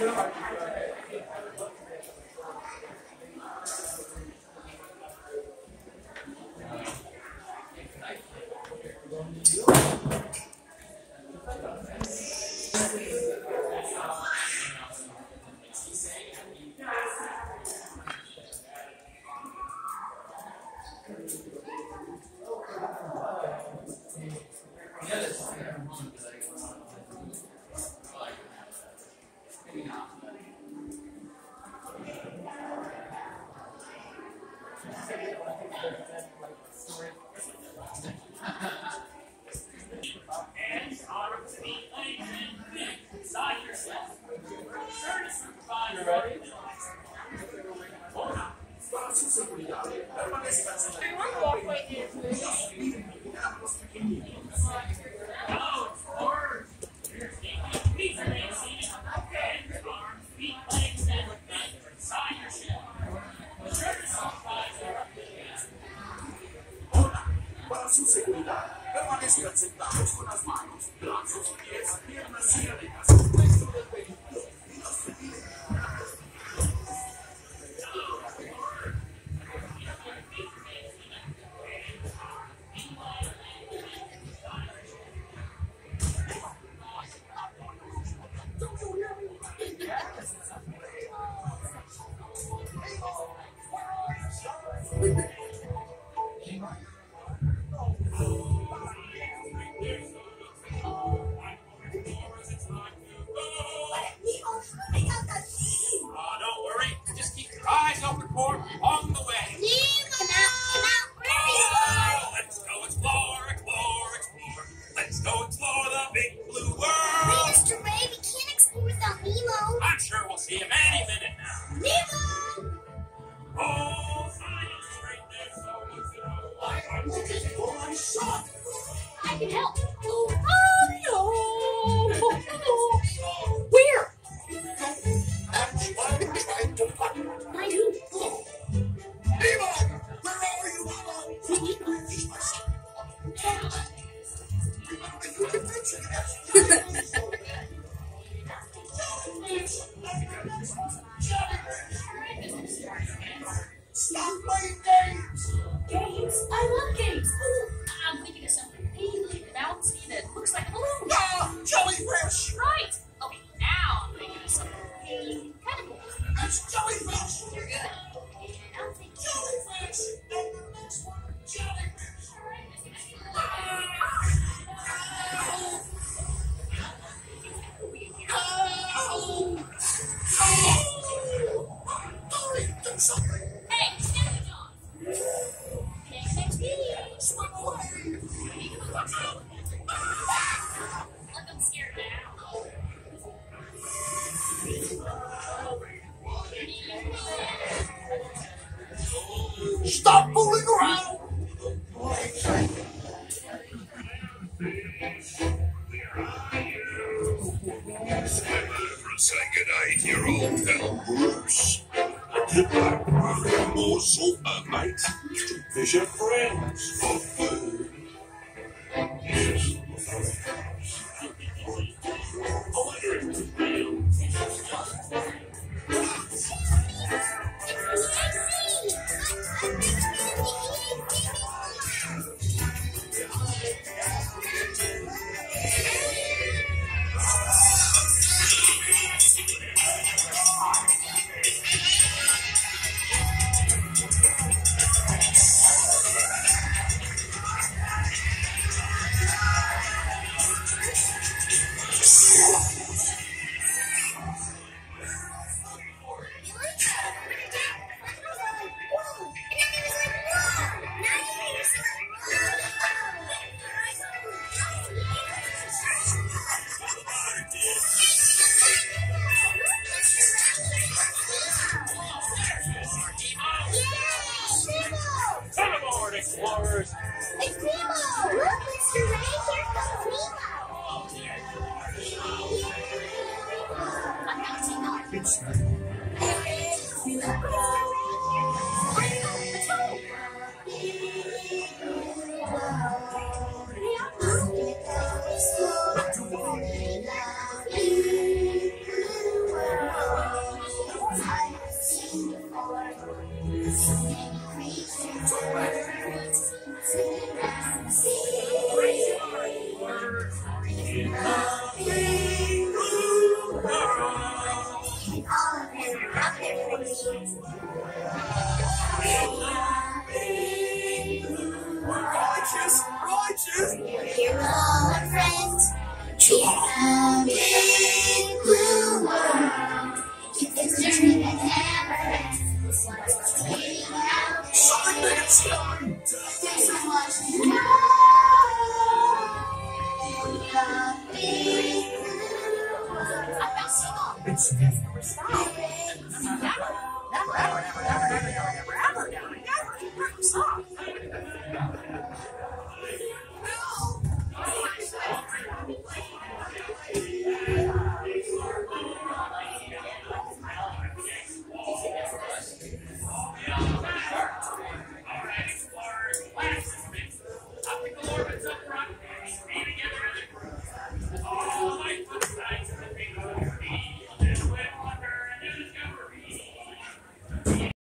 Su seguridad, permanezcan sentados con las manos, brazos y pies, piernas y cadenas dentro del vehículo y los I'm sure we'll see him any minute now. Nemo! Oh, science right there, so I'm looking for my son. I can help. Oh, no. Where? I'm trying to find I do. Nemo! Where are you, Nemo? He's my son. You can fix it. Stop playing games! Games? I love games. I'm thinking of something big and bouncy that looks like a balloon. Ah, jellyfish! Right. Okay, now I'm thinking of something big, kind of cool. It's jellyfish! You're good. And I'm thinking Jellyfish! And the next one, jellyfish! Do something! Hey, Stanley John. Okay, next meeting. Swim away! Look, I'm scared now. Stop fooling around! Say goodnight, your old pal Bruce. I'm a morsel, mate. Fish are friends for food. Yes. I wonder if it's real. Come aboard, explorers! It's Nemo! Look, Mr. Ray, here comes Nemo! I'm not Nemo. big blue world. And all of them are out there for you. Righteous, righteous. We're here with all our friends. It's a big blue world. It's a journey that never ends. Taking out Something it's done. there's so much to know. The big blue world. I felt song. It's never stop. Never, ever, ever, ever, ever, ever, ever, ever, ever, ever, ever, ever, ever, ever, stop.